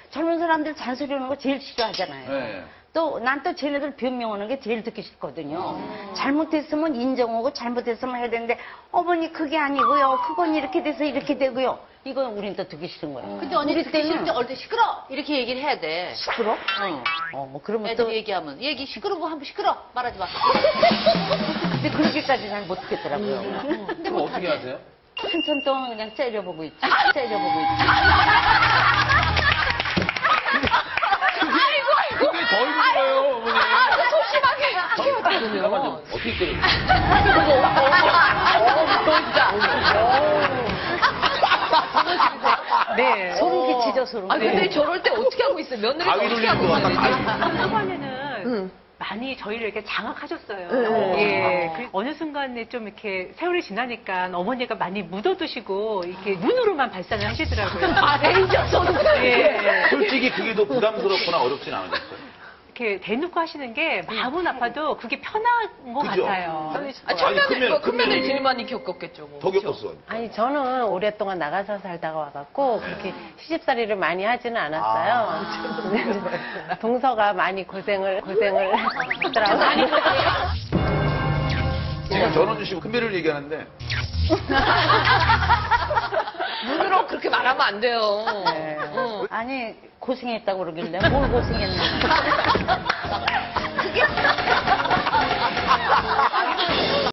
젊은 사람들 잔소리 하는 거 제일 싫어하잖아요. 네. 또 난 또 쟤네들 변명하는 게 제일 듣기 싫거든요. 잘못했으면 인정하고 잘못했으면 해야 되는데 어머니 그게 아니고요. 그건 이렇게 돼서 이렇게 되고요. 이건 우린 또 듣기 싫은 거예요. 근데 언니 우리 듣기 싫을 때 어릴 때 시끄러! 이렇게 얘기를 해야 돼. 시끄러? 그러면 애들 또 얘기하면. 얘기 시끄러워 한번 시끄러! 말하지 마. 근데 그렇게까지 난 못 듣겠더라고요. 그럼 어떻게 하세요? 한참 동안 그냥 째려보고 있지. 째려보고 있지. 그게 더 힘들어요, 어머니. 소심하게. 잠깐만요. 어떻게 끓여요? 네. 소름 끼치죠, 소름. 아, 근데 저럴 때 어떻게 하고 있어요? 며느리가 가위 어떻게 눌리는 하고 것 같다, 있어요? 가위. 초반에는 많이 저희를 이렇게 장악하셨어요. 예. 어느 순간에 좀 이렇게 세월이 지나니까 어머니가 많이 묻어두시고 이렇게 눈으로만 발산을 하시더라고요. 아, 레이저 손. 예. 솔직히 그게 더 부담스럽거나 어렵진 않으셨어요? 이렇게 대놓고 하시는 게 마음은 아파도 그게 편한 것 그죠? 같아요. 아, 천면을, 크면 제일 많이 겪었겠죠. 뭐. 더 겪었어. 아니 저는 오랫동안 나가서 살다가 와갖고 그렇게 시집살이를 많이 하지는 않았어요. 근데 동서가 많이 고생을 하더라고요. 지금 전원주 씨 큰별을 얘기하는데 눈으로 그렇게 말하면 안 돼요. 아니, 고생했다고 그러길래 뭘 고생했나. 그게